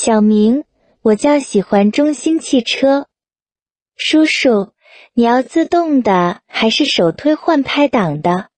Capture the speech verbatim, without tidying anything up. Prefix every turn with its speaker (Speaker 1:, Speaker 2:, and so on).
Speaker 1: 小明，我较喜欢中兴汽车。叔叔，你要自动的还是手推换拍档的？